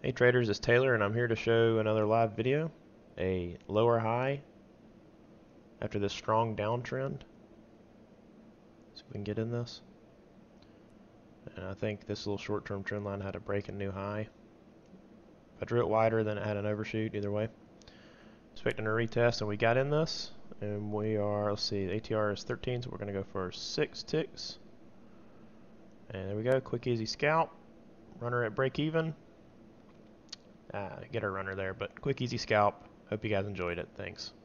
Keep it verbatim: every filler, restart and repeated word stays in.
Hey traders, it's Taylor and I'm here to show another live video. A lower high after this strong downtrend. See if we can get in this. And I think this little short-term trend line had to break a new high. If I drew it wider, then it had an overshoot. Either way, expecting a retest, and we got in this. And we are, let's see, the A T R is thirteen, so we're going to go for six ticks. And there we go, quick easy scalp. Runner at break even. Uh, get our runner there, but quick easy scalp. Hope you guys enjoyed it. Thanks.